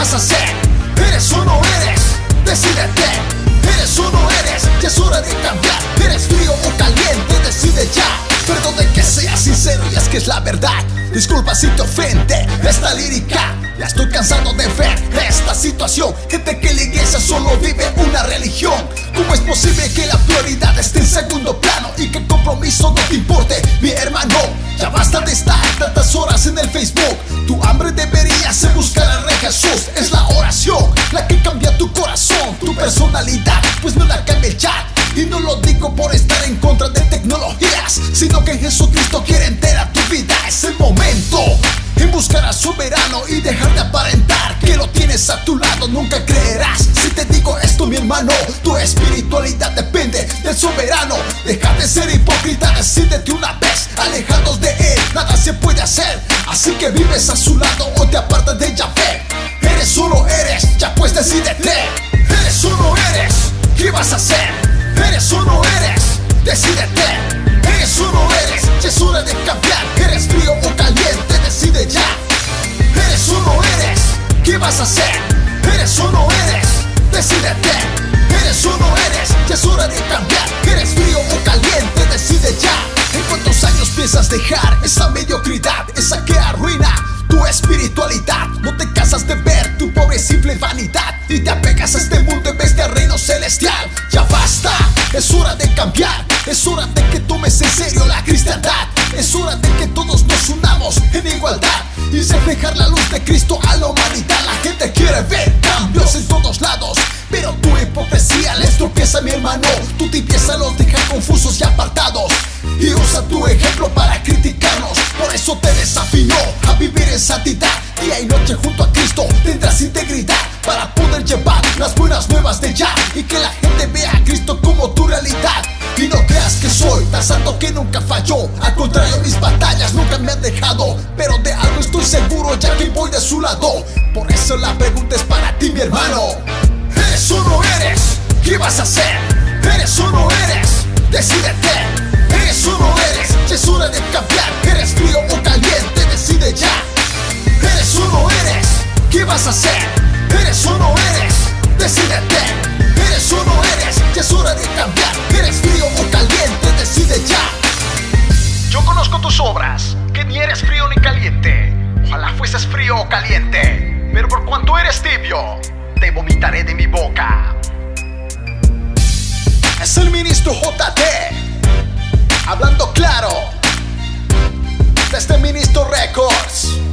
vas a hacer? ¿Eres o no eres? Decídete. ¿Eres o no eres? Ya es hora de cambiar. ¿Eres frío o caliente? Decide ya. Perdone que sea sincero y es que es la verdad. Disculpa si te ofende esta lírica. Ya estoy cansado de ver esta situación. Gente que la iglesia solo vive una religión. ¿Cómo es posible que la prioridad esté en segundo plano y que el compromiso no te importe, mi hermano? Ya basta de estar tantas horas en el Facebook. Tu hambre debería ser buscar al Rey Jesús. Es la oración la que cambia tu corazón, tu personalidad, pues no la cambia el chat. Y no lo digo por estar en contra de tecnologías, sino que Jesucristo quiere entera tu vida. Es el momento en buscar al soberano y dejar de aparentar que lo tienes a tu lado. Nunca creerás si te digo esto, mi hermano. Tu espiritualidad depende del soberano. Deja de ser hipócrita, decídete una vez. Alejados de él, nada se puede hacer. Así que vives a su lado o te apartas de Yahvé. ¿Eres o no eres? Ya pues decídete. ¿Eres o no eres? ¿Qué vas a hacer? ¿Eres o no eres? Decídete. ¿Eres o no eres? Ya es hora de cambiar. ¿Eres frío o caliente? Decide ya. ¿Eres o no eres? ¿Qué vas a hacer? ¿Eres o no eres? Decídete. ¿Eres o no eres? Ya es hora de cambiar. ¿Eres frío o caliente? Decide ya. ¿En cuántos años piensas dejar esa mediocridad, esa que arruina tu espiritualidad? No te cansas de ver tu pobre simple vanidad y te apegas a este mundo en vez de al reino celestial. Ya basta, es hora de cambiar. Es hora de que tomes en serio la cristiandad. Es hora de que todos nos unamos en igualdad y reflejar la luz de Cristo a la humanidad. La gente quiere ver cambios en todos lados, pero tu hipocresía les tropieza, mi hermano. Tu tibieza los deja confusos y apartados y usa tu ejemplo para criticarnos. Por eso te desafío a vivir en santidad. Día y noche junto a Cristo tendrás integridad para poder llevar las buenas nuevas de ya y que la gente vea a Cristo como tu realidad. Y no creas que soy tan santo que nunca falló. Al contrario, mis batallas nunca me han dejado, pero de algo estoy seguro ya que voy de su lado. Por eso la pregunta es para ti, mi hermano. ¿Eres o no eres? ¿Qué vas a hacer? ¿Eres o no eres? Decídete. ¿Eres o no eres? Ya es hora de cambiar. ¿Eres frío o caliente? Decide ya. ¿Eres o no eres? ¿Qué vas a hacer? ¿Eres o no eres? Decídete. ¿Eres o no eres? Ya es hora de cambiar. ¿Eres frío o caliente? Decide ya. Yo conozco tus obras, que ni eres frío ni caliente. Ojalá fueses frío o caliente, pero por cuanto eres tibio, te vomitaré de mi boca. Es el ministro JD, hablando claro, desde Ministro Records.